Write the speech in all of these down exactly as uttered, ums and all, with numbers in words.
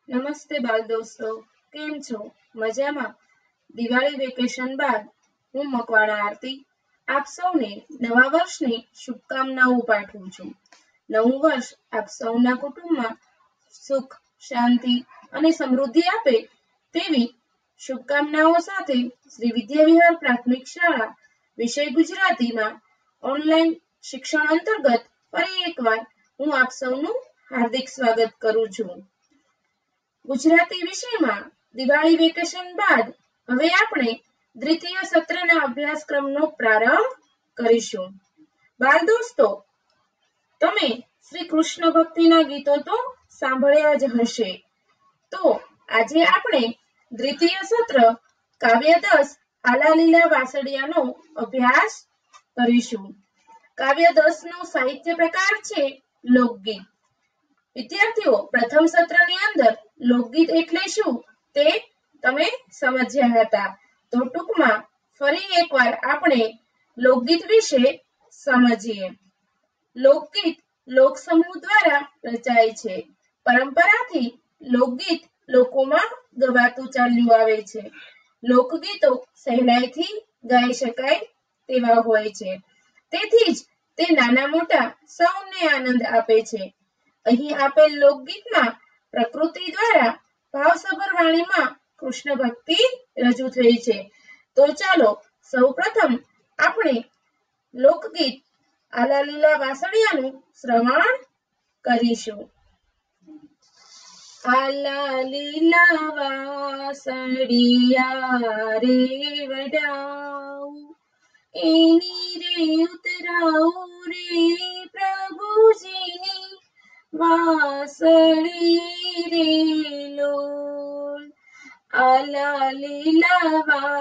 નમસ્તે બાલ દોસ્તો, કેમ છો? મજામાં? દિવાળી વેકેશન બાદ હું મકવાણા આરતી આપ સૌને નવા વર્ષની શુભકામનાઓ પાઠવું છું. નવું વર્ષ આપ સૌના કુટુંબમાં સુખ, શાંતિ અને સમૃદ્ધિ આપે તેવી શુભકામનાઓ સાથે શ્રી વિદ્યા વિહાર પ્રાથમિક શાળા વિષય ગુજરાતીમાં ઓનલાઈન શિક્ષણ અંતર્ગત ફરી એકવાર હું આપ સૌનું હાર્દિક સ્વાગત કરું છું. ગુજરાતી વિષયમાં દિવાળી વેકેશન બાદ હવે આપણે દ્વિતીય સત્રના અભ્યાસક્રમનો પ્રારંભ કરીશું. બાળ દોસ્તો, તમે શ્રી કૃષ્ણ ભક્તિના ગીતો તો સાંભળ્યા જ હશે. તો આજે આપણે દ્વિતીય સત્ર કાવ્ય દસ આલા લીલા વાસળિયાનો અભ્યાસ કરીશું. કાવ્ય દસ નો સાહિત્ય પ્રકાર છે લોકગીત. વિદ્યાર્થીઓ, પ્રથમ સત્રની અંદર લોકગીત એટલે શું તે તમે સમજ્યા હતા. તો ટૂંકમાં ફરી એકવાર આપણે લોકગીત વિશે સમજીએ. લોકગીત લોક સમૂહ દ્વારા રચાય છે. પરંપરાથી લોકગીત લોકોમાં ગવાતું ચાલ્યું આવે છે. લોકગીતો સહેલાઈથી ગાઈ શકાય તેવા હોય છે. તેથી જ તે નાના મોટા સૌને આનંદ આપે છે. અહીં આપેલ લોકગીતમાં પ્રકૃતિ દ્વારા ભાવસભર વાણીમાં કૃષ્ણ ભક્તિ રજૂ થઈ છે. તો ચાલો સૌપ્રથમ આપણે લોકગીત આલા લીલા વાસળિયાનું શ્રવણ કરીશું. આલા લીલા વાસળિયા રે વડાઉ, એની રે ઉતરાઉ રે પ્રભુજીની વાસળી રે લોલ. આલા લીલા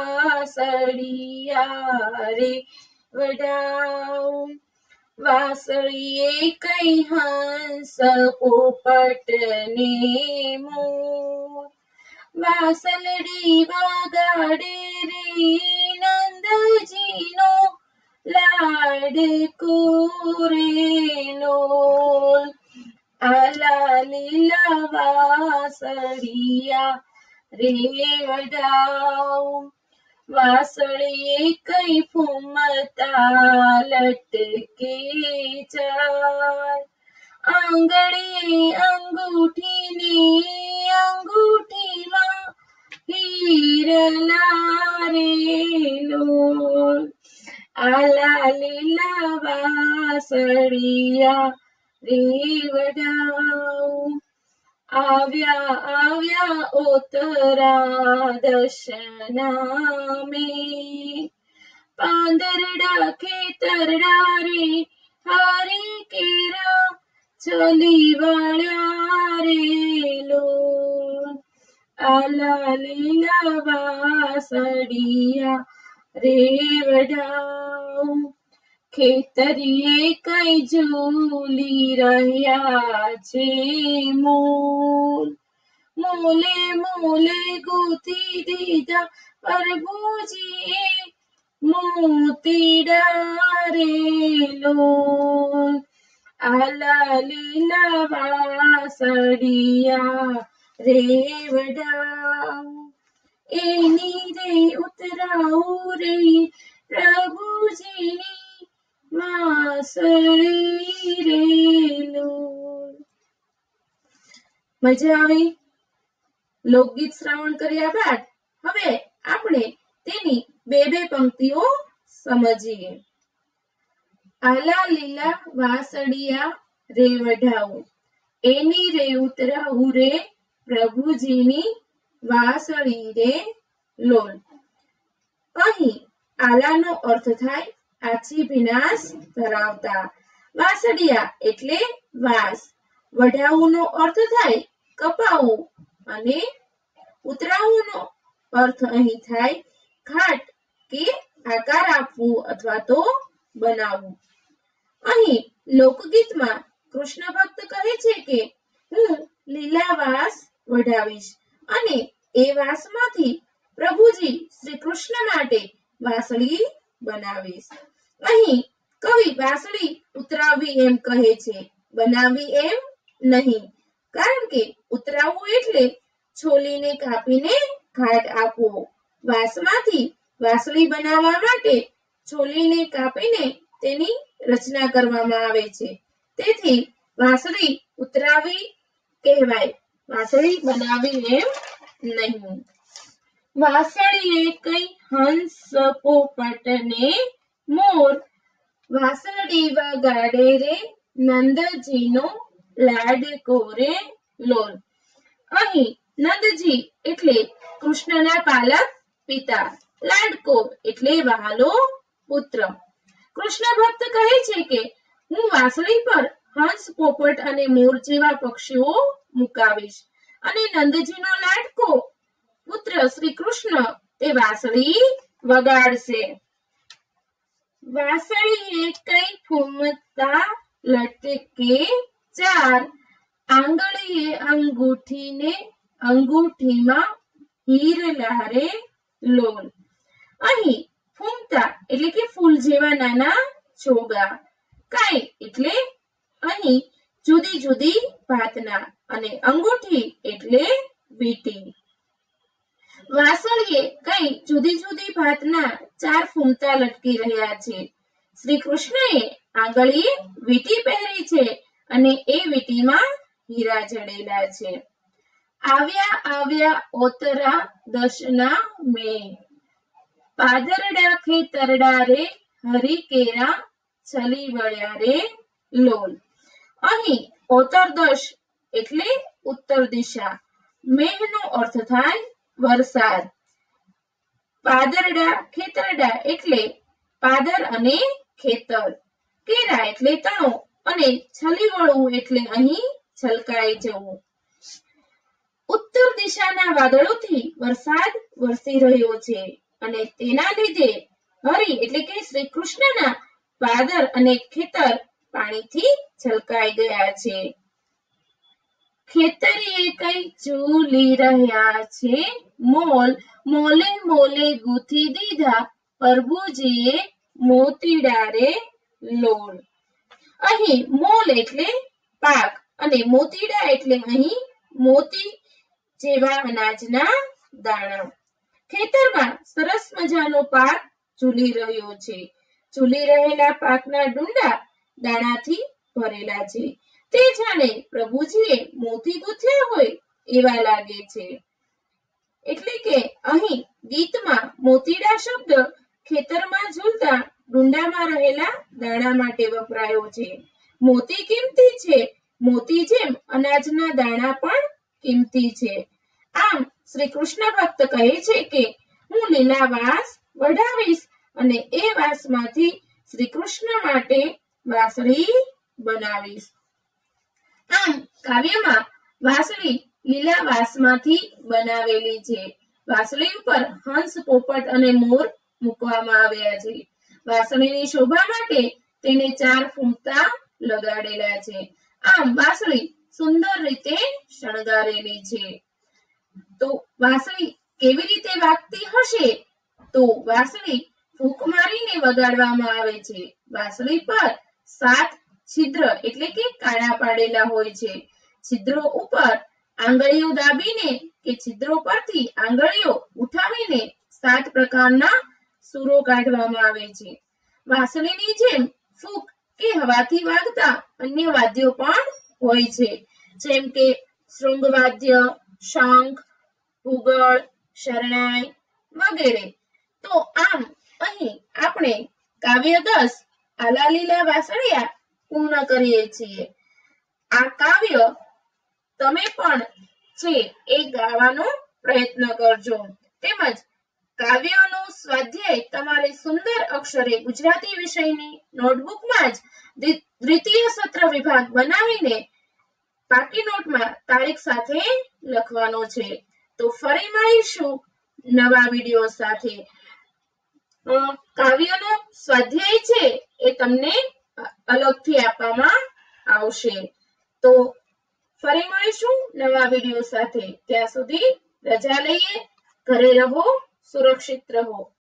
વાસળિયા રે વડાઉ, વાસળીએ કઈ હંસ પોપટ ને મોર. વાસલડી વગાડે રે નંદજીનો લાડકો રે લોલ. આલા લીલા વાસળિયા રે વડાઉ, વાસળીએ કઈ ફૂમતા લટકે ચાર. આંગળીએ અંગૂઠીની અંગૂઠીમાં હીરલા રે લોલ. આલા લીલા વાસળિયા રે વડાઉ, આવ્યા આવ્યા ઓતરા દશના મે. પાંદરડા ખેતરડા રે હારી કેરા ચલી વાળ્યા રે લોલ. આલા લીલા વાસળિયા રે વડાઉ, ખેતરીએ કઈ ઝૂલી રહ્યા છે મોલ. મોલે મોલે ગૂંથી દીધા પ્રભુજીએ મોતીડા રે લોલ. આલા લીલા વાસળિયા રે વડાઉ, એની રે ઉતરાઉ રે પ્રભુજીની વાસળી રે લોલ. મજા આવી? લોકગીત શ્રવણ કર્યા બાદ હવે આપણે તેની બે બે પંક્તિઓ સમજીએ. આલા લીલા વાસળિયા રે વડાઉ, એની રે ઉતરાઉ રે પ્રભુજીની વાસળી રે લોલ. અહીં આલાનો અર્થ થાય આછી ભીનાશ ધરાવતા. વાસળિયા એટલે વાસ. વઢાઉનો અર્થ થાય કપાવું અને ઉતરાવુંનો અર્થ અહીં થાય ઘાટ કે આકાર આપવું અથવા તો બનાવવું. અહીં લોકગીતમાં કૃષ્ણ ભક્ત કહે છે કે હું લીલા વાસ વઢાવીશ અને એ વાસમાંથી પ્રભુજી શ્રી કૃષ્ણ માટે વાસળી બનાવીશ. અહીં કવિ વાસળી ઉતરાવવી એમ કહે છે, બનાવવી એમ નહીં. કારણ કે ઉતરાવવું એટલે છોલીને કાપીને ઘાટ આપવો. વાંસમાંથી વાંસળી બનાવવા માટે છોલીને કાપીને તેની રચના કરવામાં આવે છે. તેથી વાંસળી ઉતરાવી કહેવાય, વાંસળી બનાવી એમ નહીં. વાંસળીએ કઈ હંસ પોપટ ને મોર, વાંસળી વગાડે રે નંદજીનો લાડકો રે લોલ. અહીં નંદજી એટલે કૃષ્ણના પાલક પિતા, લાડકો એટલે વહાલો પુત્ર. કૃષ્ણ ભક્ત કહે છે કે હું વાંસળી પર હંસ પોપટ અને મોર જેવા પક્ષીઓ મુકાવીશ અને નંદજીનો લાડકો પુત્ર શ્રી કૃષ્ણ તે વાંસળી વગાડશે. વાંસળીએ કઈ ફૂમતા લટકે ચાર, આંગળીએ અંગૂઠીને અંગૂઠીમાં હીરલા રે લોલ. અહીં ફૂમતા એટલે કે ફૂલ જેવા નાના ચોગા, કઈ એટલે અહીં જુદી જુદી ભાતના અને અંગૂઠી એટલે વીંટી. વાંસળીએ કઈ જુદી જુદી ભાતના ચાર ફૂમતા લટકી રહ્યા છે. શ્રી કૃષ્ણએ આંગળીએ વીંટી પહેરી છે અને એ વીંટીમાં હીરા જડેલા છે. આવ્યા આવ્યા ઓતરા દશના મેં, પાદરડા ખેતરડા રે હરી કેરા છલી વળ્યા રે લોલ. અહીં ઓતરદશ એટલે ઉત્તર દિશા, મેઘનો અર્થ થાય વરસાદ, પાદરડા ખેતરડા એટલે પાદર અને ખેતર, કેરા એટલે તણો અને છલી વળવું એટલે અહીં છલકાઈ જવું. ઉત્તર દિશાના વાદળોથી વરસાદ વરસી રહ્યો છે અને તેના લીધે હરિ એટલે કે શ્રી કૃષ્ણના પાદર અને ખેતર પાણીથી છલકાઈ ગયા છે. ખેતરીએ કઈ ઝૂલી રહ્યા છે મોલ, મોલે મોલે ગૂંથી દીધા પ્રભુજીએ મોતીડા રે લોલ. અહીં મોલ એટલે પાક અને મોતીડા એટલે અહીં મોતી જેવા અનાજના દાણા. ખેતરમાં સરસ મજાનો પાક ઝૂલી રહ્યો છે. ઝૂલી રહેલા પાકના ડુંડા દાણાથી ભરેલા છે. તે જાણે પ્રભુજીએ મોતી ગૂંથ્યા હોય એવા લાગે છે. એટલે કે અહીં ગીતમાં મોતીડા શબ્દ ખેતરમાં ઝૂલતા ડુંડામાં રહેલા દાણા માટે વપરાયો છે. મોતી કિંમતી છે, મોતી જેમ અનાજના દાણા પણ કિંમતી છે. આમ શ્રી કૃષ્ણ ભક્ત કહે છે કે હું લીલા વાંસ વઢાવીશ અને એ વાંસમાંથી શ્રી કૃષ્ણ માટે વાંસળી બનાવીશ. આમ કાવ્યમાં વાંસળી લીલા વાંસમાંથી બનાવેલી છે. વાંસળી ઉપર હંસ પોપટ અને મોર મૂકવામાં આવ્યા છે. વાંસળીની શોભા માટે તેને ચાર ફૂમતા લગાડેલા છે. આમ વાંસળી સુંદર રીતે શણગારેલી છે. તો વાંસળી કેવી રીતે વાગતી હશે? તો વાંસળી ફૂંક મારીને વગાડવામાં આવે છે. વાંસળી પર સાત છિદ્ર એટલે કે કાણા પાડેલા હોય છે. છિદ્રો ઉપર આંગળીઓ દાબીને કે છિદ્રો પરથી આંગળીઓ ઉઠાવીને સાત પ્રકારના સૂરો કાઢવામાં આવે છે. વાંસળીની જેમ ફૂંક કે હવાથી વાગતા અન્ય વાદ્યો પણ હોય છે, જેમ કે શૃંગવાદ્ય, શંખ, ભૂગળ, શરણાઈ વગેરે. તો આમ અહીં આપણે કાવ્ય દસ આલા લીલા વાંસળિયા પૂર્ણ કરીએ છીએ. આ કાવ્ય તમે પણ છે એ ગાવાનો પ્રયત્ન કરજો. તેમજ કાવ્યનો સ્વાધ્યાય તમારે સુંદર અક્ષરે ગુજરાતી વિષયની નોટબુકમાં જ દ્વિતીય સત્ર વિભાગ બનાવીને પાકી નોટમાં તારીખ સાથે લખવાનો છે. તો ફરી મળીશું નવા વિડીયો સાથે. કાવ્યનો સ્વાધ્યાય છે એ તમને અલગથી આપવામાં આવશે. તો ફરી મળીશું નવા વિડીયો સાથે. ત્યાં સુધી રજા લઈએ. ઘરે રહો, સુરક્ષિત રહો.